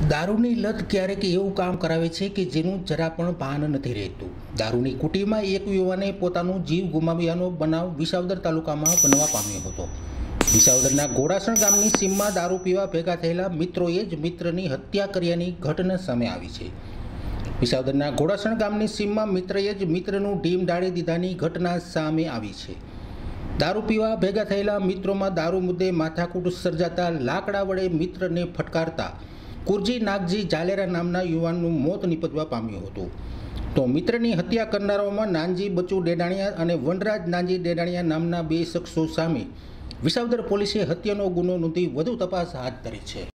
દારૂની લત ક્યારેક એવું કામ કરાવે છે કે જેનું જરા પણ ભાન નથી રહેતું। દારૂની કુટીમાં એક યુવાને પોતાનો જીવ ગુમાવ્યાનો બનાવ વિસાવદર તાલુકામાં બનવા પામ્યો હતો। વિસાવદરના ઘોડાસણ ગામની સીમમાં દારૂ પીવા ભેગા થયેલા મિત્રોએ જ મિત્રની હત્યા કર્યાની ઘટના સામે આવી છે। વિસાવદરના ઘોડાસણ ગામની સીમમાં મિત્રએ જ મિત્રનું ઢીમ ઢાળી દીધાની ઘટના સામે આવી છે। દારૂ પીવા ભેગા થયેલા મિત્રોમાં દારૂ મુદ્દે માથાકૂટ સર્જાતા લાકડા વડે મિત્રને ફટકારતા કુરજી નાગજી જાલેરા નામના યુવાનનું મોત નિપજવા પામ્યું હતું। તો મિત્રની હત્યા કરનારાઓમાં નાનજી બચુ ડેડાણિયા અને વનરાજ નાનજી ડેડાણિયા નામના બે શખ્સો સામે વિસાવદર પોલીસે હત્યાનો ગુનો નોંધી વધુ તપાસ હાથ ધરી છે।